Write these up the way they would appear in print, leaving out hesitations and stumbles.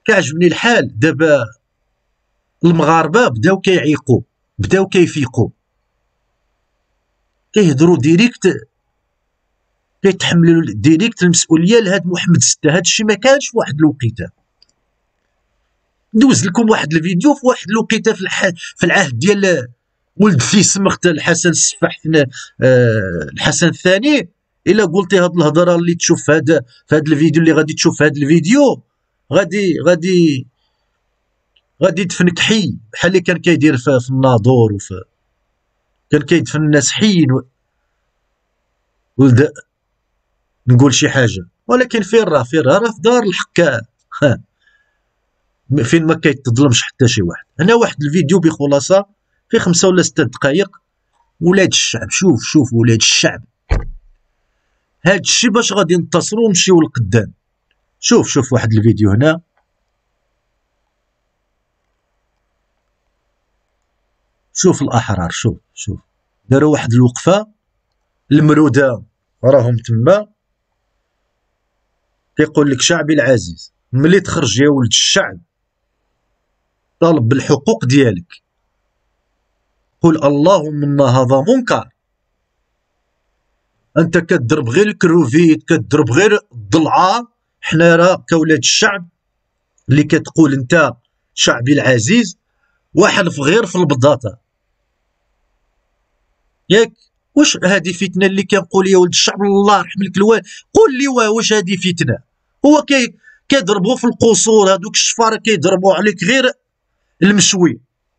كيعجبني الحال دابا المغاربه بداو كيعيقوا، بداو كيفيقوا، كيهضروا ديريكت، كيتحملوا ديريكت المسؤوليه لهاد محمد ستة. هاد الشيء ما كانش في واحد الوقيته. ندوز لكم واحد الفيديو في واحد الوقيته في العهد ديال ولد في سمخت الحسن السفاح، الحسن الثاني. الا قلتي هاد الهضره اللي تشوف في هاد الفيديو، اللي غادي تشوف في هاد الفيديو، غادي يدفنك حي، بحال اللي كان كيدير في الناظور، كان كيدفن الناس حيين. ولد نقول شي حاجه، ولكن فين راه في دار الحكام، فين ما كيتظلمش حتى شي واحد. هنا واحد الفيديو بخلاصه في 5 ولا 6 دقائق. ولاد الشعب، شوف ولاد الشعب، هاد الشيء باش غادي ننتصروا ونمشيو لقدام. شوف واحد الفيديو هنا. شوف الاحرار، شوف داروا واحد الوقفه، المروده راهم تما، كيقول لك شعبي العزيز، ملي تخرج يا ولد الشعب طالب بالحقوق ديالك، قل اللهم ان هذا منكر. انت كتضرب غير الكروفيت، كتضرب غير الضلعه. حنا راه كولاد الشعب اللي كتقول انت شعبي العزيز، وحلف غير في البطاطا ياك. واش هذه فتنه اللي كنقول يا ولد الشعب؟ الله يرحم لك الوالد، قول لي واش هذه فتنه؟ هو كيضربوا في القصور، هذوك الشفاره كيضربوا عليك غير المشوي،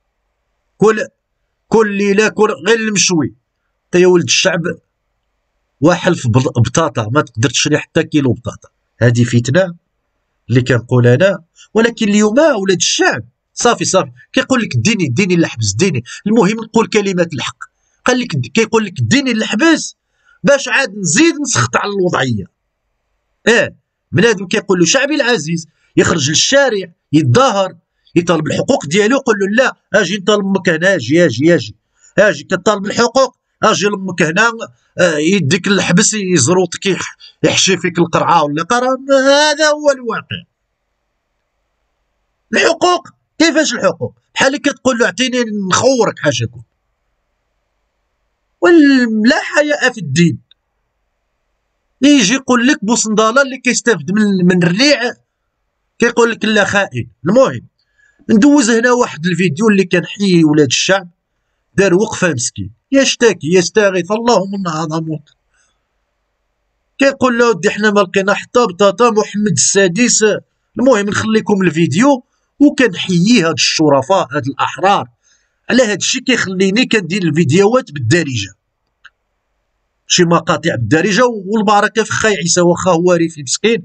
كل ليله غير المشوي. يا ولد الشعب وحلف بطاطا ما تقدر تشري حتى كيلو بطاطا. هذه فتنه اللي كنقول انا. ولكن اليوم ولاد الشعب صافي كيقول لك ديني الحبس، ديني. المهم نقول كلمه الحق. قال لك كيقول لك ديني الحبس باش عاد نزيد نسخط على الوضعيه. بنادم كيقول له شعبي العزيز، يخرج للشارع يتظاهر يطالب الحقوق ديالو، يقول له لا اجي نطالب امك هنا، اجي كطالب الحقوق، اجي لامك هنا، يديك الحبس، يزروطك، يحشي فيك القرعه ولا قرام. هذا هو الواقع. الحقوق كيفاش الحقوق؟ بحال اللي كتقول له اعطيني نخورك حاشاكم. ولا حياء في الدين. يجي يقول لك بوصنداله اللي كيستافد من الريع، كيقول لك لا خائن. المهم ندوز هنا واحد الفيديو اللي كان حي ولاد الشعب، دار وقفه مسكين، يشتكي يستغيث، اللهم ان هذا موت. كيقول له ودي حنا ما لقينا حتى بطاطا، محمد السادس. المهم نخليكم الفيديو، وكنحيي هاد الشرفاء، هاد الاحرار، على هاد الشيء كيخليني كندير الفيديوهات بالدارجه، شي مقاطع بالدارجه. والبركه في خاي عيسى، واخا هو ريفي مسكين،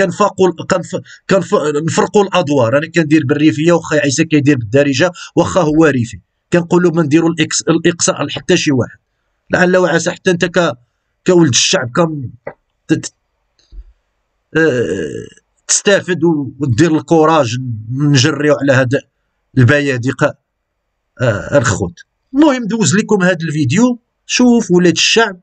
نفرقوا الادوار. انا كندير بالريفيه وخاي عيسى كيدير بالدارجه، واخا هو ريفي. كنقولوا ما نديروا الاقصاء لحتى شي واحد، لعل وعسى حتى انت كولد الشعب تستافد ودير الكوراج نجريو على هذا البيادق الخوت. المهم دوز لكم هذا الفيديو. شوف ولاد الشعب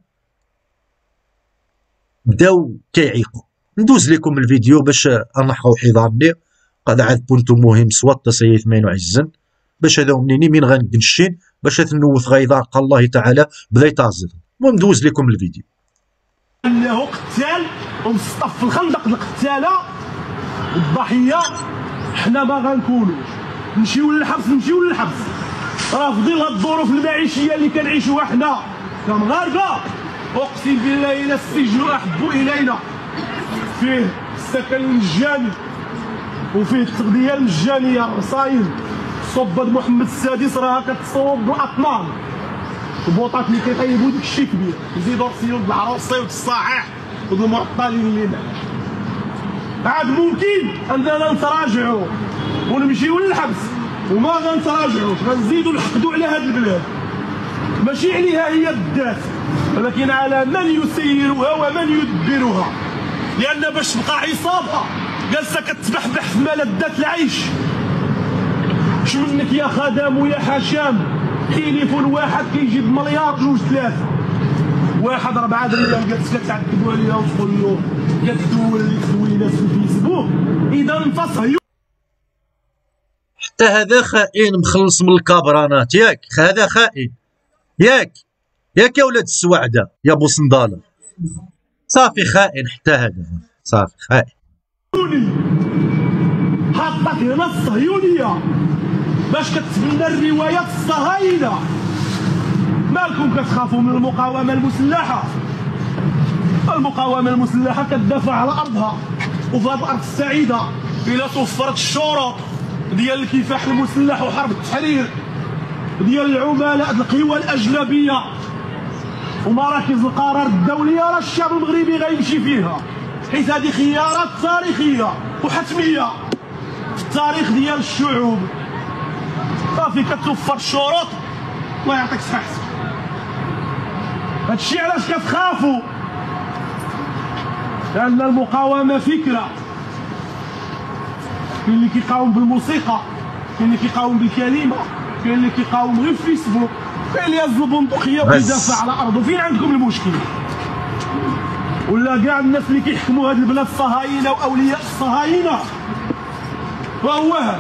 بداو كيعيقوا. ندوز لكم الفيديو باش انحوا حضارني. قد عاد بنت مهم صوت سيد مين عزن باش هذا منيني من غنقنشين باش تنوث غيظار قال الله تعالى بدا يتعزف. المهم ندوز لكم الفيديو. انه قتال ومصطف في الخندق القتاله الضحيه، حنا ما غنكونوش. نمشيو للحبس، رافضين هاد الظروف المعيشيه اللي كنعيشوها حنا كمغاربه. اقسم بالله الى السجن احب الينا، فيه السكن المجاني وفيه التغذيه المجانيه، الرصايد. صباد محمد السادس راه كتصوب بالاطنان، البوطات اللي كيطيبوا داك الشيء كبير، يزيدوا رسيو بالعروسي والصحاح والمعطلين اللي معاه. عاد ممكن اننا نتراجعوا ونمشيو للحبس، وما غنتراجعوش، غنزيدوا نحقدوا على هذه البلاد. ماشي عليها هي بالذات، ولكن على من يسيرها ومن يدبرها، لان باش تبقى عصابه جالسه كتبحبح في ملذات العيش. اش منك يا خدام ويا حشام؟ تليفون واحد كيجيب مليار جوج ثلاثه، واحد 4 درهم جالس كتعذبوا عليها وتقول له كتدول لي تدوينات في الفيسبوك. اذا انتصهيو حتى هذا خائن مخلص من الكابرانات ياك، هذا خائن ياك يا ولاد السواعده يا بو صنداله، صافي خائن حتى هذا، صافي خائن. حطك هنا الصهيونيه باش كتبنى الروايات الصهاينه. مالكم كتخافوا من المقاومه المسلحه؟ المقاومه المسلحه كتدافع على ارضها، وفي هذه الارض السعيده الا توفرت الشروط ديال الكفاح المسلح وحرب التحرير ديال العملاء القوى الاجنبيه ومراكز القرار الدوليه، راه الشعب المغربي غيمشي فيها، حيت هذه خيارات تاريخيه وحتميه في التاريخ ديال الشعوب. صافي كتوفر الشروط، الله يعطيك الصحه. هادشي علاش كتخافوا، لان المقاومه فكره. كاين اللي كيقاوم بالموسيقى، كاين اللي كيقاوم بالكلمه، كاين اللي كيقاوم غير في فيسبوك، كاين اللي يهز البندقيه ويدافع على ارضه. فين عندكم المشكل؟ ولا كاع الناس اللي كيحكموا هاد البلاد الصهاينه واولياء الصهاينه وهو هذا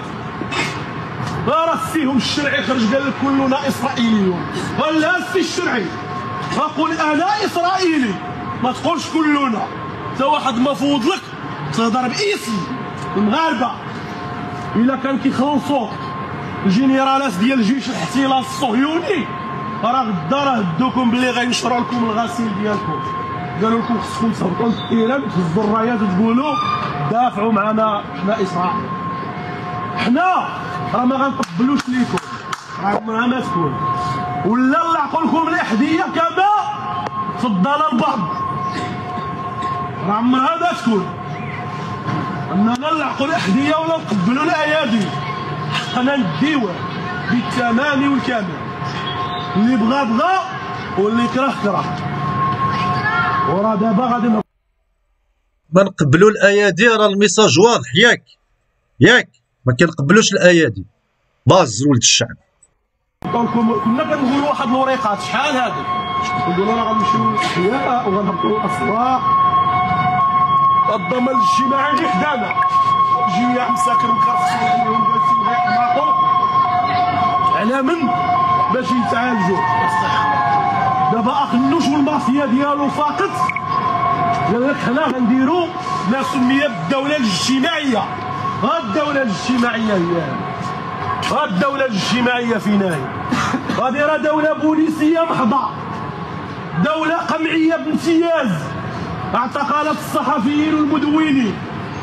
راه السيهم الشرعي خرج قال لك كلنا اسرائيليون. ولا السي الشرعي قول انا اسرائيلي، ما تقولش كلنا. انت واحد مفوض لك تهضر باسم المغاربه. الا كان كيخلصوا الجنرالات ديال الجيش الاحتلال الصهيوني راه غدا راه هدوكم باللي غينشروا لكم الغسيل ديالكم، قالوا لكم خصكم تهبطوا للتيران تهزوا الرايات وتقولوا دافعوا معنا حنا اسرائيل. حنا راه ما غنقبلوش ليكم، راه عمرها ما تكون. ولا نلعقوا لكم الاحذيه كما فضل البعض، راه عمرها ما تكون. اننا نلعقوا الاحذيه ولا نقبلوا الايادي، حقنا نديوه بالتمام والكامل. اللي بغى بغى واللي كره كره. وراه دابا غادي ما نقبلوا الايادي، راه الميساج واضح ياك ما كنقبلوش الايادي. باز ولد الشعب. كنا كنقولوا واحد الوريقات شحال هذه، نقولوا راه غنمشيو للاحياء وغنهبطوا للاسواق، الضمان الاجتماعي اللي حدانا يجيو يا مساكن مخرفصين عليهم جالسين غيحماقوا على من باش يتعالجوا. دابا اخنوش والمافيا ديالو فاقط قال لك حنا غنديروا ما سمي بالدوله الاجتماعيه. ها الدوله الاجتماعيه هي ها الدوله الاجتماعيه فينا هي. غادي راه دوله بوليسيه محضه، دوله قمعيه بامتياز، اعتقالات الصحفيين والمدونين،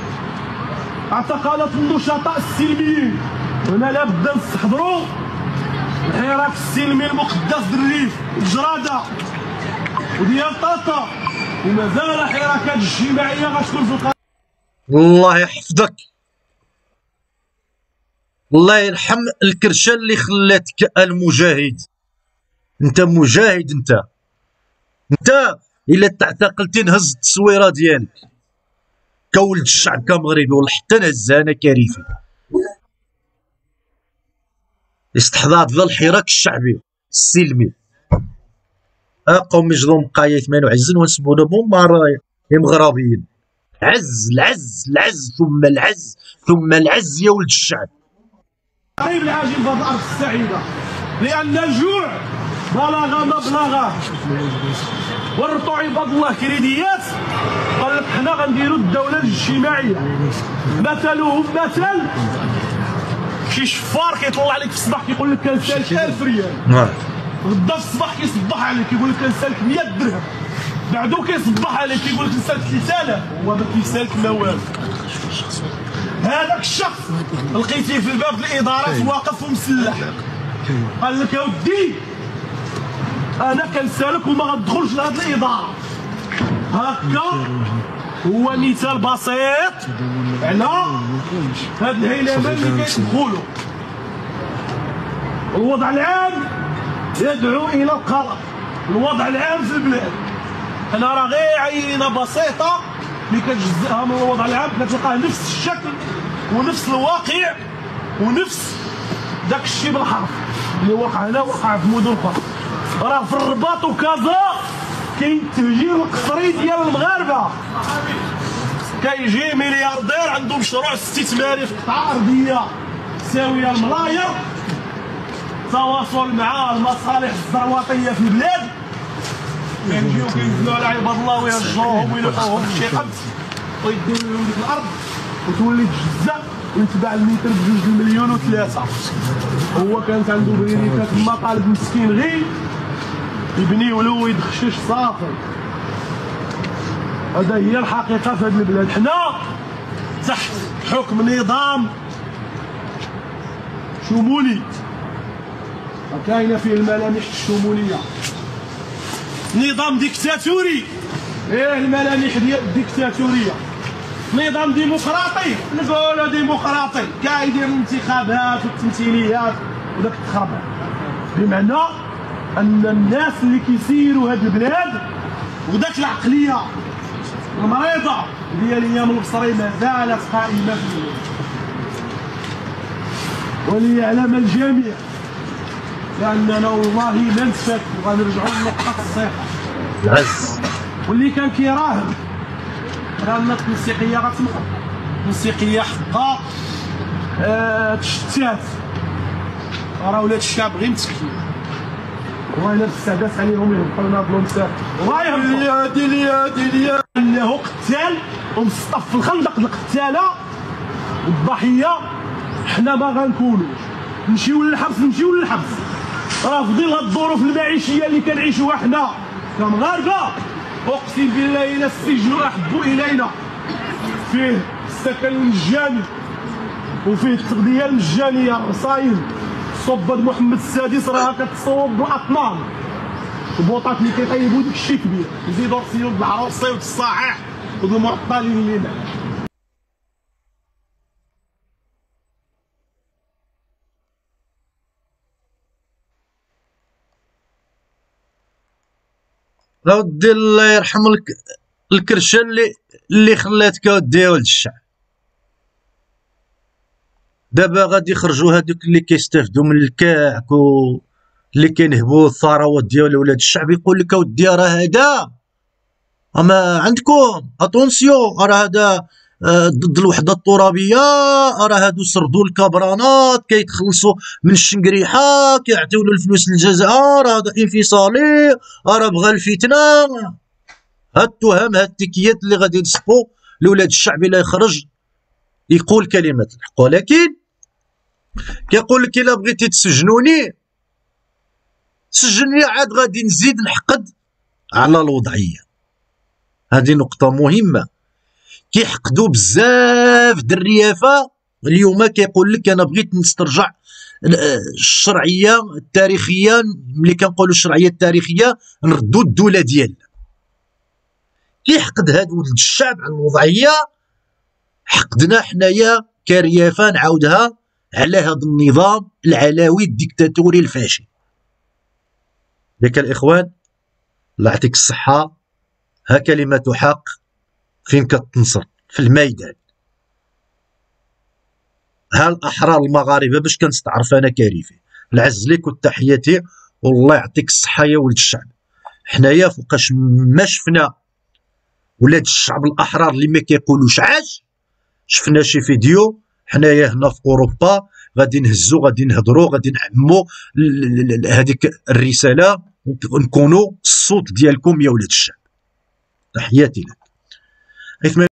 اعتقالات النشطاء السلميين. هنا لابد نستحضروا الحراك السلمي المقدس بالريف الجراده وديال طاطا، ومازال الحراكات الاجتماعيه غتكون في القضاء. الله يحفظك، الله يرحم الكرشه اللي خلاتك المجاهد. انت مجاهد، انت الا تعتقلتي نهز التصويره ديالك كولد الشعب كمغربي، ولا حتى نهزها انا كريفي. استحضرت ذا الحراك الشعبي السلمي. قوم يجدوا مقايا 28 ونسبونا بهم رايا مغربيين. العز ثم العز ثم العز يا ولد الشعب. قريب العاجل في هذه الارض السعيده، لان الجوع بلغ مبلغه. ورطوا عباد الله كريديات قال لك حنا غنديروا الدوله الاجتماعيه. مثلهم مثل شي شفار كيطلع عليك في الصباح كيقول لك كنسالك 1000 ريال، غدا في الصباح كيصبح عليك كيقول لك كنسالك 100 درهم، بعدو كيصبح عليك كيقول لك كنسالك 3000، هو ما كيسالك ما والو. هذاك الشخص لقيتيه في الباب الادارات واقف ومسلح، قال لك اودي انا كنسالك وما غتدخلش لهاد الاداره. هكا هو مثال بسيط على هاد الهيلمان اللي كيدخلوا. الوضع العام يدعو الى القلق، الوضع العام في البلاد. انا راه غير عينه بسيطه اللي كتجزئها من الوضع العام كتلقاه نفس الشكل ونفس الواقع ونفس داك الشيء بالحرف اللي وقع هنا وقع في مدن اخرى. راه في الرباط وكازا كاين التهجير القصري ديال المغاربه، كيجي ملياردير عنده مشروع استثماري في قطعه ارضيه الساويه الملاير، تواصل مع المصالح الزروطيه في البلاد، كيجيو كينزلوا على عباد الله ويرجعوهم ويلقاوهم في شي قبس ويديو لهم ديك الارض وتولي تجزا ويتباع المتر ب2 مليون و3. هو كانت عنده بريريكا تما طالب مسكين غير يبنيو له ويدخشش صافي. هذا هي الحقيقه في هذه البلاد. حنا تحت حكم نظام شمولي كاينه فيه الملامح الشموليه، نظام ديكتاتوري، الملامح ديال الديكتاتوريه، نظام ديمقراطي، نقولوا ديمقراطي كاع يدير الانتخابات والتمثيليات وداك التخربيق، بمعنى ان الناس اللي كيسيروا هاد البلاد وداك العقليه المريضه ديال ايام البصري مازالت قائمه في البلاد. وليعلم الجميع لاننا والله ما نتفكوا غنرجعوا لنقطه الصفر العز. واللي كان كيراهن راه التنسيقيه غتمخ، التنسيقيه حقا تشتات، راه ولاد الشعب غير متسكين، والله الا تستعدات عليهم يهبطوا لنا بلونسات، والله ديليا انه قتال ومصطف في الخندق القتاله والضحيه. حنا ما غنكونوش نمشيو للحبس، نمشيو للحبس رافضين هاد الظروف المعيشيه اللي كنعيشوها حنا كمغاربه. اقسم بالله الى السجن احب الينا، فيه السكن المجاني وفيه التغذيه المجانيه، الرصاين صباد محمد السادس راها كتصوب بالاطنان، البوطات اللي كيطيبوا داك الشيء كبير، يزيدوا رصيو بالعروسي والصحيح والمعطلين اللي معاه. ودي الله يرحم الكرشه اللي خلاتك ودي ولد الشعب. دابا غادي يخرجوا هادوك اللي كيستافدوا من الكعك اللي كينهبوا الثروات ديال ولاد الشعب، يقول لك اودي راه هذا اما عندكم اتونسيون، راه هذا ضد الوحده الترابيه، راه هادو سردوا الكبرانات كيتخلصوا من الشنقريحه كيعطيو له الفلوس للجزائر، هذا انفصالي، راه بغى الفتنه. هاد التهم هاد التكيات اللي غادي ينصبوا لولاد الشعب الا يخرج يقول كلمه الحق. ولكن كيقول لك الا بغيتي تسجنوني سجنني، عاد غادي نزيد نحقد على الوضعيه. هذه نقطه مهمه، كيحقدوا بزاف د الريافه اليوم. كيقول لك انا بغيت نسترجع الشرعيه التاريخيه، ملي كنقولوا الشرعيه التاريخيه نردوا الدوله ديالنا. كيحقد هاد ولد الشعب على الوضعيه، حقدنا حنايا كريافه نعاودها على هذا النظام العلوي الديكتاتوري الفاشل. ياك الاخوان الله يعطيك الصحه، ها كلمه حق فين كتنصر في الميدان. ها الاحرار المغاربه باش كنستعرف انا كاريفي، العز ليك وتحياتي والله يعطيك الصحه يا ولد الشعب. حنايا فوقاش ما شفنا ولاد الشعب الاحرار اللي ما كيقولوش عاش، شفنا شي فيديو حنايا هنا في اوروبا غادي نهزو، غادي نهضروا، غادي نعموا هذيك الرساله ونكونوا الصوت ديالكم يا ولاد الشعب. تحياتي لك.